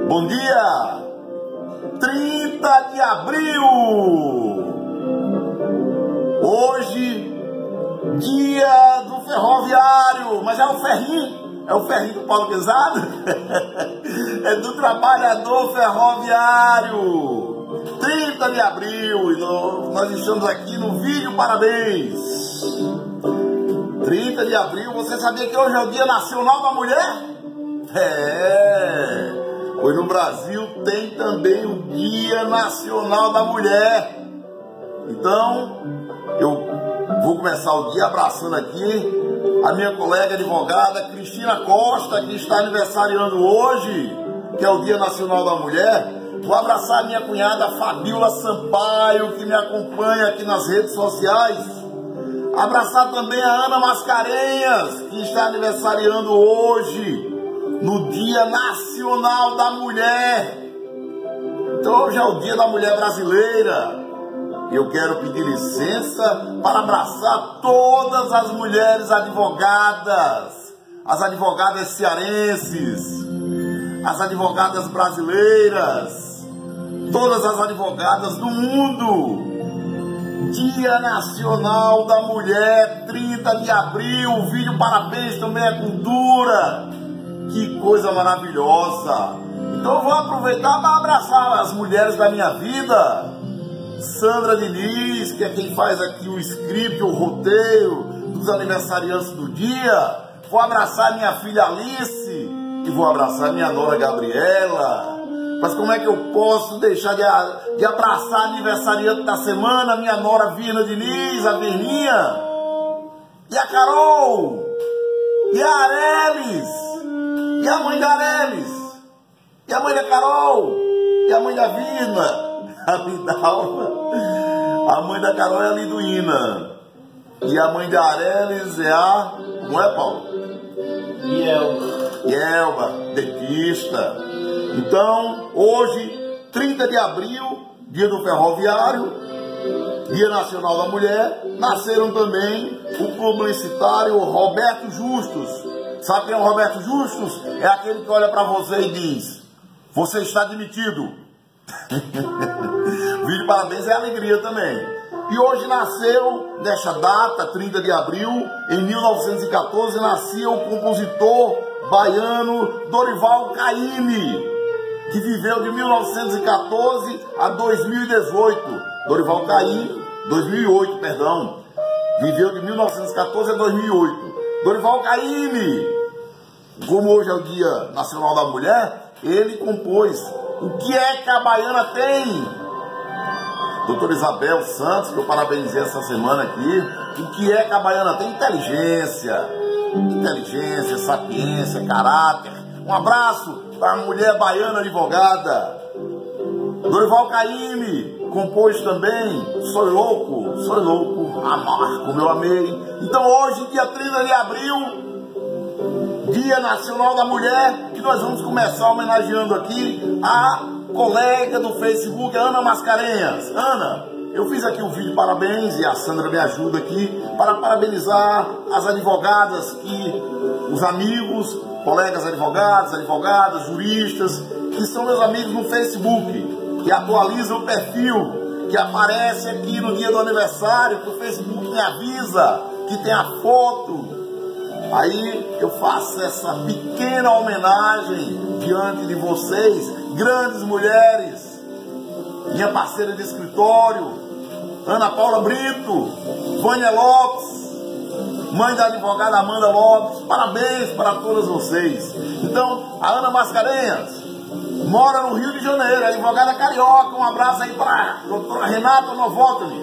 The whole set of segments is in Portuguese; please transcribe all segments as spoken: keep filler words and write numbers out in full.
Bom dia! trinta de abril! Hoje, dia do ferroviário, mas é o ferrinho, é o ferrinho do Paulo Pesado, é do trabalhador ferroviário. trinta de abril, e nós estamos aqui no vídeo parabéns. trinta de abril, você sabia que hoje é o Dia Nacional da Mulher? É, pois no Brasil tem também o Dia Nacional da Mulher. Então, eu vou começar o dia abraçando aqui a minha colega advogada Cristina Costa, que está aniversariando hoje, que é o Dia Nacional da Mulher. Vou abraçar a minha cunhada Fabiola Sampaio, que me acompanha aqui nas redes sociais. Abraçar também a Ana Mascarenhas, que está aniversariando hoje, no Dia Nacional da Mulher. Então hoje é o Dia da Mulher Brasileira. Eu quero pedir licença para abraçar todas as mulheres advogadas, as advogadas cearenses, as advogadas brasileiras, todas as advogadas do mundo. Dia Nacional da Mulher, trinta de abril, vídeo parabéns também é cultura. Que coisa maravilhosa. Então eu vou aproveitar para abraçar as mulheres da minha vida. Sandra Diniz, que é quem faz aqui o script, o roteiro dos aniversariantes do dia. Vou abraçar minha filha Alice e vou abraçar minha nora Gabriela. Mas como é que eu posso deixar de, de abraçar a aniversariante da semana, minha nora Virna Diniz, a Virninha, e a Carol, e a Arelis, e a mãe da Arelis, e a mãe da Carol, e a mãe da Virna, a Lidalva. A mãe da Carol é a Liduína, e a mãe da Arelis é a, não é, Paulo? Yelba. Yelba, dentista. Então, hoje, trinta de abril, dia do ferroviário, Dia Nacional da Mulher, nasceram também o publicitário Roberto Justus. Sabe quem é o Roberto Justus? É aquele que olha para você e diz: você está demitido. Vídeo parabéns é alegria também. E hoje nasceu, nesta data, trinta de abril, em mil novecentos e quatorze, nasceu o compositor baiano Dorival Caymmi, que viveu de mil novecentos e quatorze a dois mil e dezoito. Dorival Caymmi, dois mil e oito, perdão. Viveu de mil novecentos e quatorze a dois mil e oito. Dorival Caymmi, como hoje é o Dia Nacional da Mulher, ele compôs O Que É Que a Baiana Tem? Doutora Isabel Santos, que eu parabenizei essa semana aqui. O que é que a baiana tem? Inteligência. Inteligência, sapiência, caráter. Um abraço para a mulher baiana advogada. Dorival Caymmi compôs também Sou Louco, Sou Louco, Amar Como Eu Amei. Então hoje, dia trinta de abril, Dia Nacional da Mulher, que nós vamos começar homenageando aqui a colega do Facebook, a Ana Mascarenhas. Ana, eu fiz aqui um vídeo parabéns e a Sandra me ajuda aqui para parabenizar as advogadas, que os amigos, colegas advogados, advogadas, juristas, que são meus amigos no Facebook, que atualizam o perfil, que aparece aqui no dia do aniversário, que o Facebook me avisa que tem a foto. Aí eu faço essa pequena homenagem diante de vocês, grandes mulheres. Minha parceira de escritório, Ana Paula Brito, Vânia Lopes, mãe da advogada Amanda Lopes, parabéns para todas vocês. Então, a Ana Mascarenhas mora no Rio de Janeiro, advogada carioca. Um abraço aí para a doutora Renata Novotny.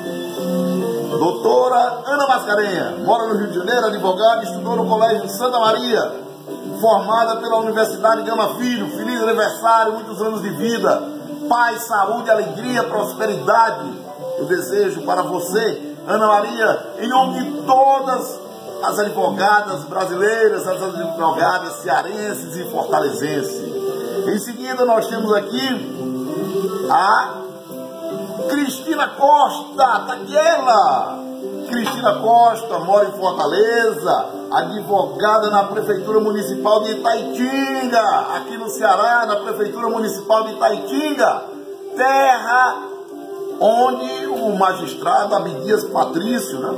Doutora Ana Mascarenhas mora no Rio de Janeiro, advogada, estudou no Colégio de Santa Maria, formada pela Universidade Gama Filho. Feliz aniversário, muitos anos de vida, paz, saúde, alegria, prosperidade. Eu desejo para você, Ana Maria, em nome de todas as advogadas brasileiras, as advogadas cearenses e fortalezenses. Em seguida nós temos aqui a Cristina Costa, tá aqui ela, Cristina Costa, mora em Fortaleza, advogada na Prefeitura Municipal de Itaitinga, aqui no Ceará, na Prefeitura Municipal de Itaitinga, terra onde o magistrado Abdias Patrício, né?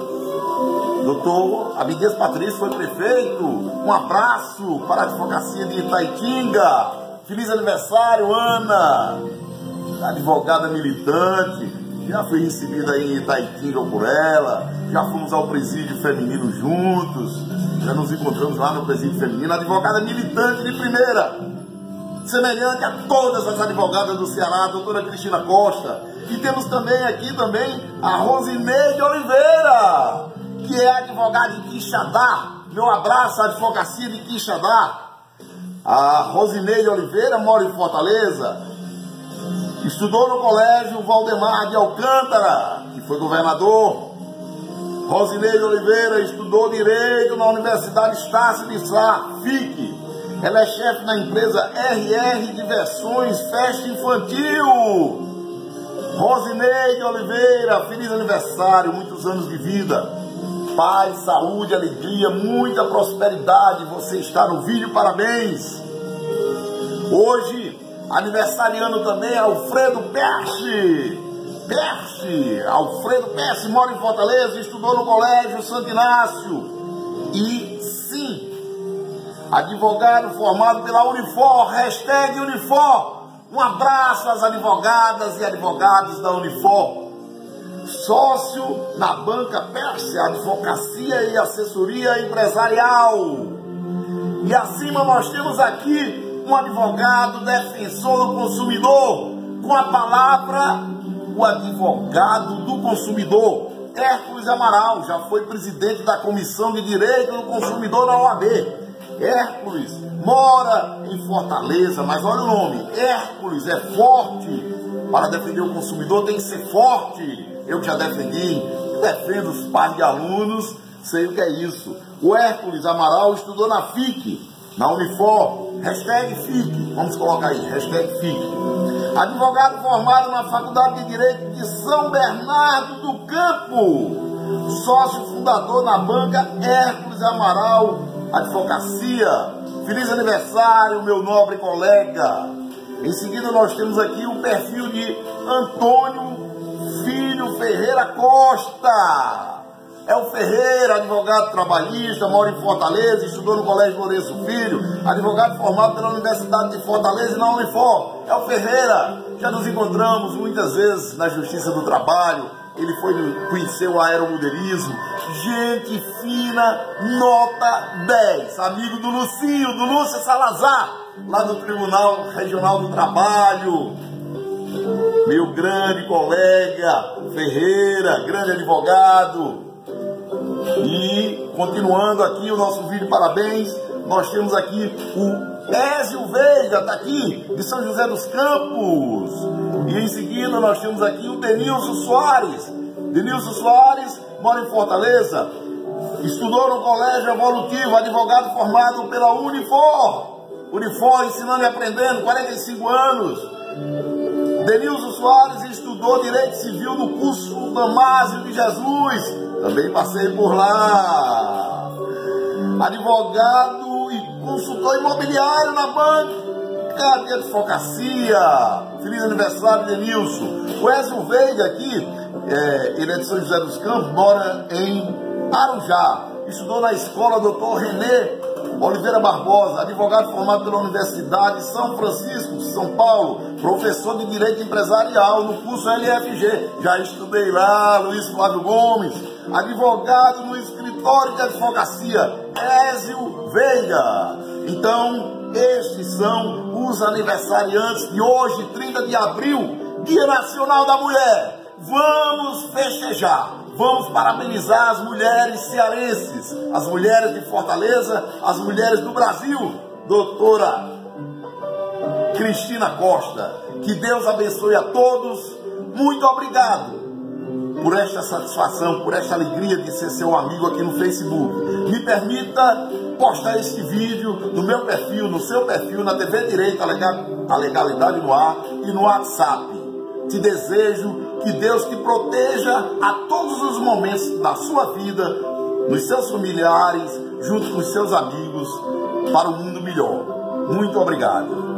Doutor Abdias Patrício foi prefeito. Um abraço para a advocacia de Itaitinga. Feliz aniversário, Ana, advogada militante. Já fui recebida aí em Itaitinga por ela, já fomos ao presídio feminino juntos, já nos encontramos lá no presídio feminino, advogada militante de primeira, semelhante a todas as advogadas do Ceará, a doutora Cristina Costa. E temos também aqui também a Rosineide Oliveira, que é advogada de Quixadá. Meu abraço à advocacia de Quixadá. A Rosineide Oliveira mora em Fortaleza. Estudou no colégio Valdemar de Alcântara, que foi governador. Rosineide Oliveira estudou Direito na Universidade Estácio de Sá, F I C. Ela é chefe da empresa R R Diversões Festa Infantil. Rosineide Oliveira, feliz aniversário, muitos anos de vida. Paz, saúde, alegria, muita prosperidade. Você está no vídeo, parabéns. Hoje, aniversariando também Alfredo Perche. Perche, Alfredo Perche mora em Fortaleza, estudou no Colégio Santo Inácio. E sim, advogado formado pela Unifor, hashtag Unifor. Um abraço às advogadas e advogados da Unifor. Sócio na banca Perche, advocacia e assessoria empresarial. E acima nós temos aqui um advogado defensor do consumidor, com a palavra o advogado do consumidor, Hércules Amaral, já foi presidente da Comissão de Direito do Consumidor da O A B. Hércules mora em Fortaleza, mas olha o nome, Hércules é forte. Para defender o consumidor tem que ser forte. Eu já defendi, defendo os pais de alunos, sei o que é isso. O Hércules Amaral estudou na F I C, na Unifor, hashtag F I C, vamos colocar aí, hashtag F I C. Advogado formado na Faculdade de Direito de São Bernardo do Campo, sócio fundador na banca Hércules Amaral Advocacia. Feliz aniversário, meu nobre colega. Em seguida nós temos aqui o perfil de Antônio Filho Ferreira Costa. É o Ferreira, advogado trabalhista, mora em Fortaleza, estudou no Colégio Lourenço Filho, advogado formado pela Universidade de Fortaleza e na Unifor. É o Ferreira, já nos encontramos muitas vezes na Justiça do Trabalho, ele foi conhecer o aeromodelismo. Gente fina, nota dez, amigo do Lucinho, do Lúcio Salazar, lá do Tribunal Regional do Trabalho. Meu grande colega Ferreira, grande advogado. E continuando aqui o nosso vídeo, parabéns, nós temos aqui o Ézio Veiga, está aqui, de São José dos Campos. E em seguida nós temos aqui o Denilson Soares. Denilson Soares mora em Fortaleza, estudou no Colégio Evolutivo, advogado formado pela Unifor. Unifor, ensinando e aprendendo, quarenta e cinco anos. Denilson Soares estudou Direito Civil no curso Damásio de Jesus. Também passei por lá. Advogado e consultor imobiliário na banca de advocacia. Feliz aniversário, Denilson. O Ézio Veiga aqui, é, ele é de São José dos Campos, mora em Arujá. Estudou na escola doutor René Oliveira Barbosa, advogado formado pela Universidade de São Francisco, São Paulo, professor de Direito Empresarial no curso L F G. Já estudei lá, Luiz Flávio Gomes, advogado no escritório de advocacia, Ézio Veiga. Então, estes são os aniversariantes de hoje, trinta de abril, Dia Nacional da Mulher. Vamos festejar, vamos parabenizar as mulheres cearenses, as mulheres de Fortaleza, as mulheres do Brasil. Doutora Cristina Costa, que Deus abençoe a todos. Muito obrigado por esta satisfação, por esta alegria de ser seu amigo aqui no Facebook. Me permita postar este vídeo no meu perfil, no seu perfil, na T V Direito, a Legalidade no Ar e no WhatsApp. te desejo que Deus te proteja a todos os momentos da sua vida, nos seus familiares, junto com os seus amigos, para um mundo melhor. Muito obrigado.